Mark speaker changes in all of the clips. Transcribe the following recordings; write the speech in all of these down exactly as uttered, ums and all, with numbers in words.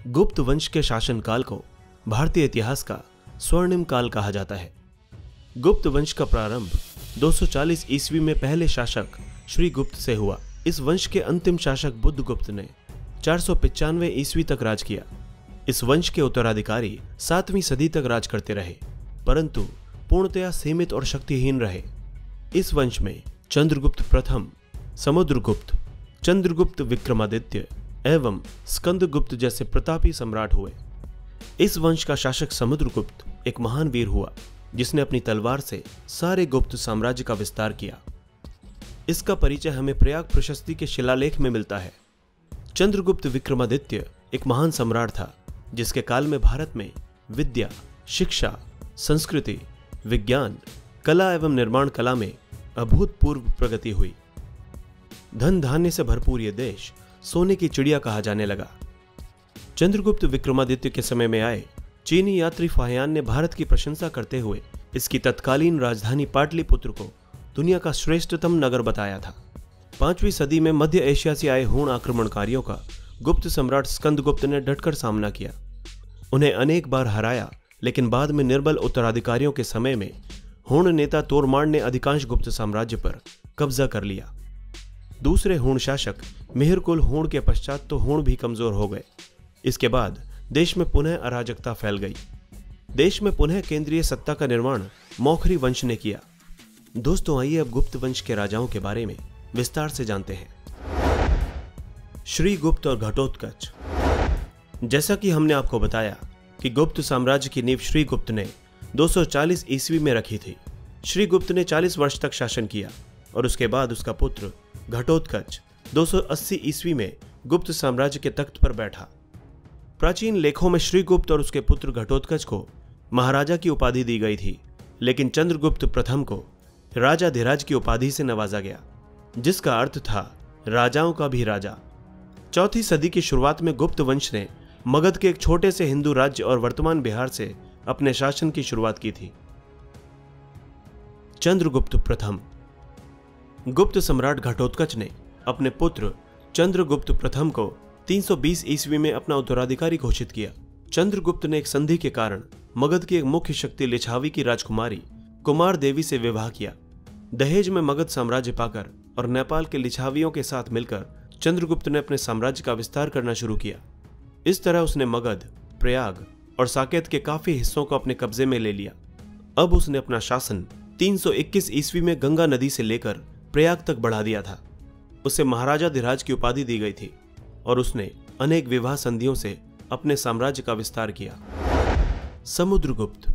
Speaker 1: गुप्त वंश के शासनकाल को भारतीय इतिहास का स्वर्णिम काल कहा जाता है। गुप्त वंश का प्रारंभ दो सौ चालीस ईस्वी में पहले शासक श्री गुप्त से हुआ। इस वंश के अंतिम शासक बुद्धगुप्त ने चार सौ पचानवे ईस्वी तक राज किया। इस वंश के उत्तराधिकारी सातवीं सदी तक राज करते रहे, परंतु पूर्णतया सीमित और शक्तिहीन रहे। इस वंश में चंद्रगुप्त प्रथम, समुद्रगुप्त, चंद्रगुप्त विक्रमादित्य एवं स्कंदगुप्त जैसे प्रतापी सम्राट हुए। इस वंश का शासक समुद्रगुप्त एक महान वीर हुआ, जिसने अपनी तलवार से सारे गुप्त साम्राज्य का विस्तार किया। इसका परिचय हमें प्रयाग प्रशस्ति के शिलालेख में मिलता है। चंद्रगुप्त विक्रमादित्य एक महान सम्राट था, जिसके काल में भारत में विद्या, शिक्षा, संस्कृति, विज्ञान, कला एवं निर्माण कला में अभूतपूर्व प्रगति हुई। धन धान्य से भरपूर यह देश सोने की चिड़िया कहा जाने लगा। चंद्रगुप्त विक्रमादित्य के समय में आए चीनी यात्री फाहियान ने भारत की प्रशंसा करते हुए इसकी तत्कालीन राजधानी पाटलिपुत्र को दुनिया का श्रेष्ठतम नगर बताया था। पांचवीं सदी में मध्य एशिया से आए हूण आक्रमणकारियों का गुप्त सम्राट स्कंदगुप्त ने डटकर सामना किया। उन्हें अनेक बार हराया, लेकिन बाद में निर्बल उत्तराधिकारियों के समय में हूण नेता तोरमाण ने अधिकांश गुप्त साम्राज्य पर कब्जा कर लिया। दूसरे हूण शासक मिहिरकुल हूण के पश्चात तो हूण भी कमजोर हो गए। इसके बाद देश में पुनः अराजकता फैल गई। देश में पुनः केंद्रीय सत्ता का निर्माण मौखरी वंश ने किया। दोस्तों, आइए अब गुप्त वंश के राजाओं के बारे में विस्तार से जानते हैं। श्रीगुप्त और घटोत्कच। जैसा कि हमने आपको बताया कि गुप्त साम्राज्य की नींव श्रीगुप्त ने दो सौ चालीस ईस्वी में रखी थी। श्रीगुप्त ने चालीस वर्ष तक शासन किया और उसके बाद उसका पुत्र घटोत्कच दो सौ अस्सी ईस्वी में गुप्त साम्राज्य के तख्त पर बैठा। प्राचीन लेखों में श्रीगुप्त और उसके पुत्र घटोत्कच को महाराजा की उपाधि दी गई थी, लेकिन चंद्रगुप्त प्रथम को राजाधिराज की उपाधि से नवाजा गया, जिसका अर्थ था राजाओं का भी राजा। चौथी सदी की शुरुआत में गुप्त वंश ने मगध के एक छोटे से हिंदू राज्य और वर्तमान बिहार से अपने शासन की शुरुआत की थी। चंद्रगुप्त प्रथम। गुप्त सम्राट घटोत्कच ने अपने पुत्र चंद्रगुप्त प्रथम को तीन सौ बीस ईस्वी में अपना उत्तराधिकारी घोषित किया। चंद्रगुप्त ने एक संधि के कारण मगध की एक मुख्य शक्ति लिच्छावी की राजकुमारी कुमार देवी से विवाह किया। दहेज में मगध साम्राज्य पाकर और नेपाल के लिच्छावियों के साथ मिलकर चंद्रगुप्त ने अपने साम्राज्य का विस्तार करना शुरू किया। इस तरह उसने मगध, प्रयाग और साकेत के काफी हिस्सों को अपने कब्जे में ले लिया। अब उसने अपना शासन तीन सौ इक्कीस ईस्वी में गंगा नदी से लेकर प्रयाग तक बढ़ा दिया था। उसे महाराजाधिराज की उपाधि दी गई थी और उसने अनेक विवाह संधियों से अपने साम्राज्य का विस्तार किया। समुद्रगुप्त।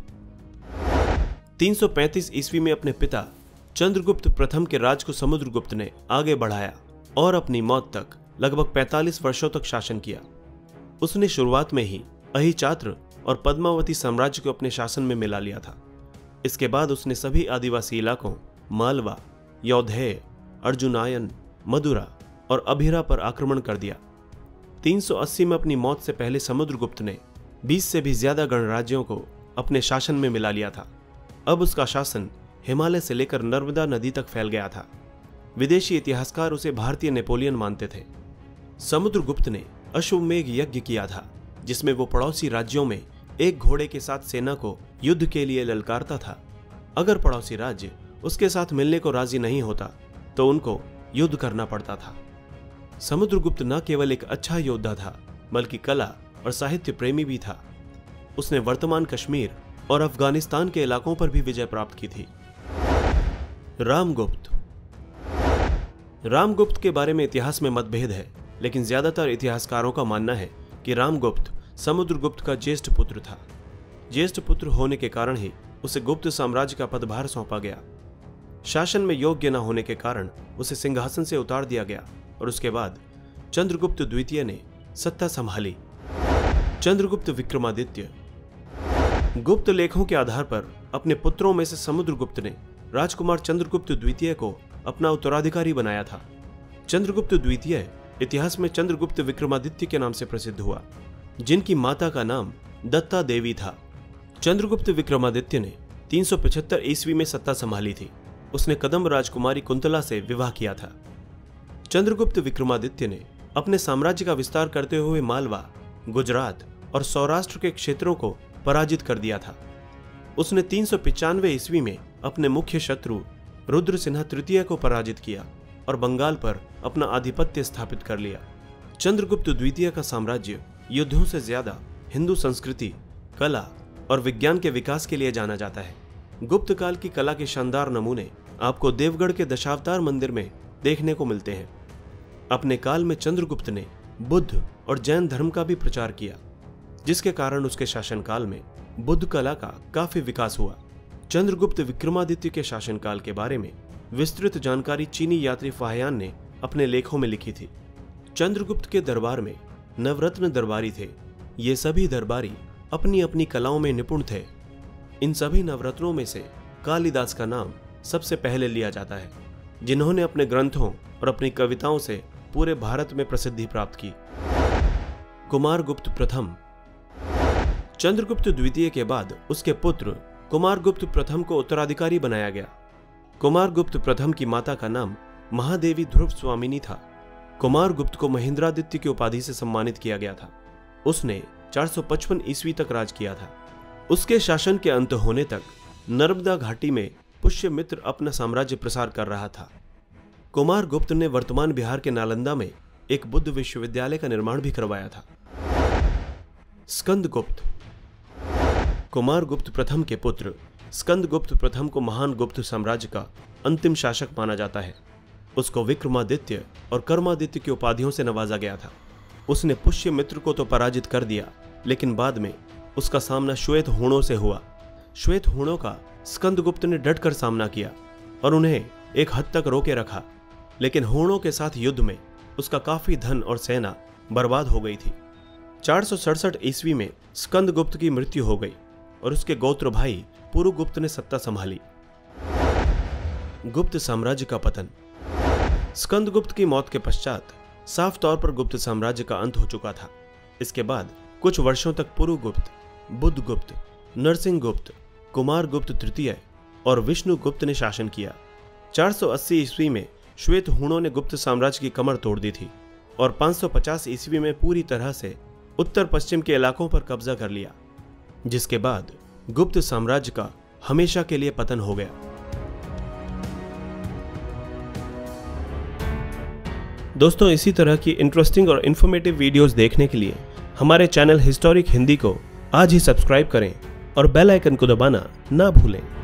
Speaker 1: तीन सौ पैंतीस ईस्वी में अपने पिता चंद्रगुप्त प्रथम के राज को समुद्रगुप्त ने आगे बढ़ाया और अपनी मौत तक लगभग पैंतालीस वर्षों तक शासन किया। उसने शुरुआत में ही अहिचात्र और पद्मावती साम्राज्य को अपने शासन में मिला लिया था। इसके बाद उसने सभी आदिवासी इलाकों मालवा, यौधेय, अर्जुनायन, मदुरा और अभिरा पर आक्रमण कर दिया। तीन सौ अस्सी में अपनी मौत से पहले समुद्रगुप्त ने बीस से भी ज्यादा गणराज्यों को अपने शासन में मिला लिया था। अब उसका शासन हिमालय से लेकर नर्मदा नदी तक फैल गया था। विदेशी इतिहासकार उसे भारतीय नेपोलियन मानते थे। समुद्रगुप्त ने अश्वमेघ यज्ञ किया था, जिसमें वो पड़ोसी राज्यों में एक घोड़े के साथ सेना को युद्ध के लिए ललकारता था। अगर पड़ोसी राज्य उसके साथ मिलने को राजी नहीं होता तो उनको युद्ध करना पड़ता था। समुद्रगुप्त न केवल एक अच्छा योद्धा था, बल्कि कला और साहित्य प्रेमी भी था। उसने वर्तमान कश्मीर और अफगानिस्तान के इलाकों पर भी विजय प्राप्त की थी। रामगुप्त। रामगुप्त के बारे में इतिहास में मतभेद है, लेकिन ज्यादातर इतिहासकारों का मानना है कि रामगुप्त समुद्रगुप्त का ज्येष्ठ पुत्र था। ज्येष्ठ पुत्र होने के कारण ही उसे गुप्त साम्राज्य का पदभार सौंपा गया। शासन में योग्य न होने के कारण उसे सिंहासन से उतार दिया गया और उसके बाद चंद्रगुप्त द्वितीय ने सत्ता संभाली। चंद्रगुप्त विक्रमादित्य। गुप्त लेखों के आधार पर अपने पुत्रों में से समुद्रगुप्त ने राजकुमार चंद्रगुप्त द्वितीय को अपना उत्तराधिकारी बनाया था। चंद्रगुप्त द्वितीय इतिहास में चंद्रगुप्त विक्रमादित्य के नाम से प्रसिद्ध हुआ, जिनकी माता का नाम दत्ता देवी था। चंद्रगुप्त विक्रमादित्य ने तीन सौ पचहत्तर ईस्वी में सत्ता संभाली थी। उसने कदम्ब राजकुमारी कुंतला से विवाह किया था। चंद्रगुप्त विक्रमादित्य ने अपने साम्राज्य का विस्तार करते हुए मालवा, गुजरात और सौराष्ट्र के क्षेत्रों को पराजित कर दिया था। उसने तीन सौ पिचानवे ईस्वी में अपने मुख्य शत्रु रुद्रसिन्हा तृतीय को पराजित किया और बंगाल पर अपना आधिपत्य स्थापित कर लिया। चंद्रगुप्त द्वितीय का साम्राज्य युद्धों से ज्यादा हिंदू संस्कृति, कला और विज्ञान के विकास के लिए जाना जाता है। गुप्त काल की कला के शानदार नमूने आपको देवगढ़ के दशावतार मंदिर में देखने को मिलते हैं। अपने काल में चंद्रगुप्त ने बुद्ध और जैन धर्म का भी प्रचार किया, जिसके कारण उसके शासनकाल में बुद्ध कला का काफी विकास हुआ। चंद्रगुप्त विक्रमादित्य के शासनकाल के बारे में विस्तृत जानकारी चीनी यात्री फाहियान ने अपने लेखों में लिखी थी। चंद्रगुप्त के दरबार में नवरत्न दरबारी थे। ये सभी दरबारी अपनी अपनी कलाओं में निपुण थे। इन सभी नवरत्नों में से कालिदास का नाम सबसे पहले लिया जाता है, जिन्होंने अपने ग्रंथों और अपनी कविताओं से पूरे भारत में प्रसिद्धि प्राप्त की। कुमारगुप्त प्रथम। चंद्रगुप्त द्वितीय के बाद उसके पुत्र कुमारगुप्त प्रथम को उत्तराधिकारी बनाया गया। कुमारगुप्त प्रथम की माता का नाम महादेवी ध्रुव स्वामिनी था। कुमारगुप्त को महेंद्रादित्य की उपाधि से सम्मानित किया गया था। उसने चार सौ पचपन ईस्वी तक राज किया था। उसके शासन के अंत होने तक नर्मदा घाटी में पुष्यमित्र अपना साम्राज्य प्रसार कर रहा था। कुमारगुप्त ने वर्तमान बिहार के नालंदा में एक बुद्ध विश्वविद्यालय का निर्माण भी करवाया था। स्कंदगुप्त। कुमारगुप्त प्रथम के पुत्र स्कंदगुप्त प्रथम को महान गुप्त साम्राज्य का अंतिम शासक माना जाता है। उसको विक्रमादित्य और कर्मादित्य की उपाधियों से नवाजा गया था। उसने पुष्यमित्र को तो पराजित कर दिया, लेकिन बाद में उसका सामना श्वेत हूणों से हुआ। श्वेत हूणों का स्कंदगुप्त ने डटकर सामना किया और उन्हें एक हद तक रोके रखा, लेकिन हूणों के साथ युद्ध में उसका काफी धन और सेना बर्बाद हो गई थी। चार सौ सड़सठ ईस्वी में स्कंदगुप्त की मृत्यु हो गई और उसके गोत्र भाई पुरुगुप्त ने सत्ता संभाली। गुप्त साम्राज्य का पतन। स्कंदगुप्त की मौत के पश्चात साफ तौर पर गुप्त साम्राज्य का अंत हो चुका था। इसके बाद कुछ वर्षों तक पुरुगुप्त, बुद्धगुप्त, नरसिंहगुप्त, कुमारगुप्त तृतीय और विष्णुगुप्त ने शासन किया। चार सौ अस्सी ईस्वी में श्वेत हूणों ने गुप्त साम्राज्य की कमर तोड़ दी थी और पाँच सौ पचास ईस्वी में पूरी तरह से उत्तर पश्चिम के इलाकों पर कब्जा कर लिया, जिसके बाद गुप्त साम्राज्य का हमेशा के लिए पतन हो गया। दोस्तों, इसी तरह की इंटरेस्टिंग और इन्फॉर्मेटिव वीडियोस देखने के लिए हमारे चैनल हिस्टोरिक हिंदी को आज ही सब्सक्राइब करें और बेल आइकन को दबाना ना भूलें।